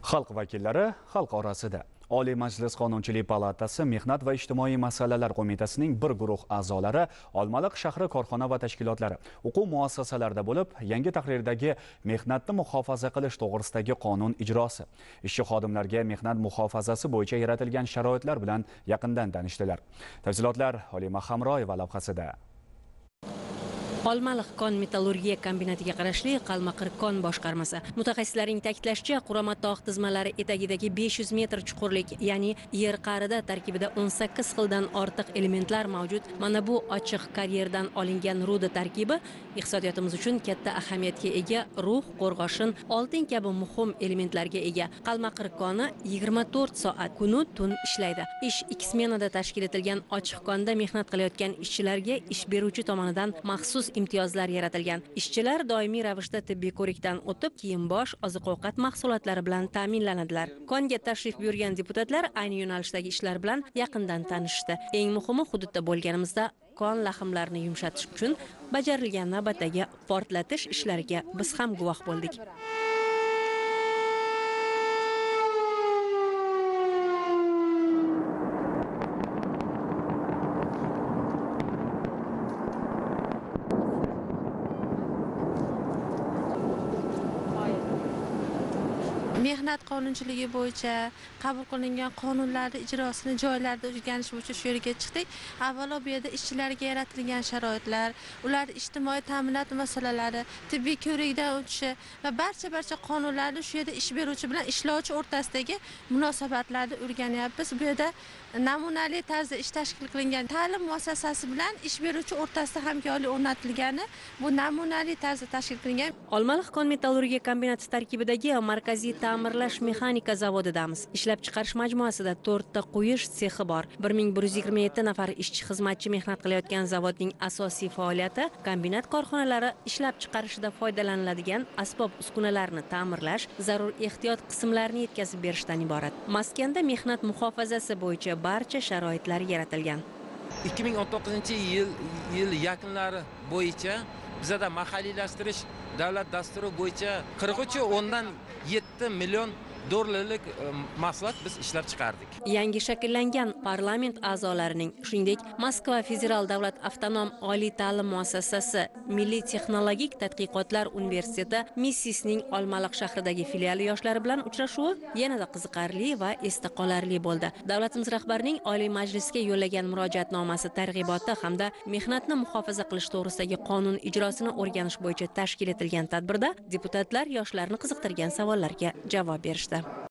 Xalq vakillari xalq orasida. Oliy Majlis Qonunchilik palatasi Mehnat va ijtimoiy masalalar qo'mitasining bir guruh a'zolari Olmaliq shahri korxona va tashkilotlari, o'quv muassasalarida bo'lib, yangi tahrirdagi mehnatni muhofaza qilish to'g'risidagi qonun ijrosi, ishchi xodimlarga mehnat muhofazasi bo'yicha yaratilgan sharoitlar bilan yaqindan tanishdilar. Tafsilotlar Olima Hamroyeva lavhasida. Olmaliq kon metallurgiya kombinatiga qarashli Qalmaqir kon boshqarmasi. Mutaxassislarning ta'kidlashicha, Qurama tog' tizmalari etagidagi 500 metr chuqurlik, ya'ni yer qa'rida tarkibida 18 xildan ortiq elementlar mavjud. Mana bu ochiq karyerdan olingan ruda tarkibi iqtisodiyotimiz uchun katta ahamiyatga ega, ruh, qo'rg'oshin, oltin kabi muhim elementlarga ega. Qalmaqir koni 24 soat kunu tun ishlaydi. Ish 2 smenada tashkil etilgan ochiq konda mehnat qilayotgan ishchilarga ish beruvchi tomonidan maxsus imtiyozlar yaratilgan. Ishchilar doimiy ravishda tibbiy ko'rikdan o'tib, kiyim-bosh, oziq-ovqat mahsulotlari bilan ta'minlanadilar. Konga tashrif buyurgan deputatlar ayni yo'nalishdagi ishlar bilan yaqindan tanishdi. Eng muhimi, hududda bo'lganimizda kon lahmlarini yumshatish uchun bajarilgan navbatdagi portlatish ishlariga biz ham guvoh bo'ldik. Mehnat qonunchiligi bo'yicha qabul qilingan qonunlarning ijrosini joylarda o'rganish bo'yicha shu yerga chiqdik. Avvalo bu yerda ishchilarga yaratilgan sharoitlar, ular ijtimoiy ta'minot masalalari, tibbiy ko'rikdan o'tishi va barcha qonunlarni shu yerda ish beruvchi bilan ishlovchi o'rtasidagi munosabatlarni o'rganyapmiz. Bu yerda namunali tarzda ish tashkil qilingan ta'lim muassasasi bilan ish beruvchi o'rtasida hamkorlik o'rnatilgani, bu namunali tarzda tashkil qilingan. Olmaliq kon metallurgiya kombinati tarkibidagi markaziy ta'mirlash mexanika zavodidamiz. Ishlab chiqarish majmuasida 4 ta quyish sexi bor. 1127 nafar ishchi xizmatchi mehnat qilayotgan zavodning asosiy faoliyati kombinat korxonalari ishlab chiqarishida foydalaniladigan asbob-uskunalarni ta'mirlash, zarur ehtiyot qismlarini yetkazib berishdan iborat. Maskanda mehnat muhofazasi bo'yicha barcha sharoitlar yaratilgan. 2019-yil yakunlari bo'yicha bizda mahalliylashtirish davlat dasturi bo'yicha 43.7 million dollarlik mahsulot biz ishlab chiqardik. Yangi shakllangan parlament a'zolarining, shuningdek, Moskva federal davlat avtonom oliy ta'lim muassasasi, Milliy texnologik tadqiqotlar universiteti Missisning Olmaliq shahridagi filiali yoshlari bilan uchrashuvi yanada qiziqarli va esda qolarli bo'ldi. Davlatimiz rahbarining Oliy Majlisga yo'llagan murojaatnomasi targ'iboti hamda mehnatni muhofaza qilish to'g'risidagi qonun ijrosini o'rganish bo'yicha tashkil etilgan tadbirda deputatlar yoshlarni qiziqtirgan savollarga javob berishdi.